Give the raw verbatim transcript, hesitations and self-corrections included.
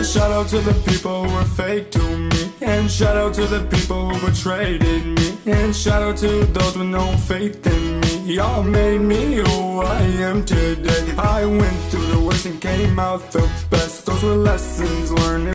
shout out to the people who were fake to me, and shout out to the people who betrayed me, and shout out to those with no faith in me. Y'all made me who I am today. I went through the worst and came out the best. Those were lessons learned.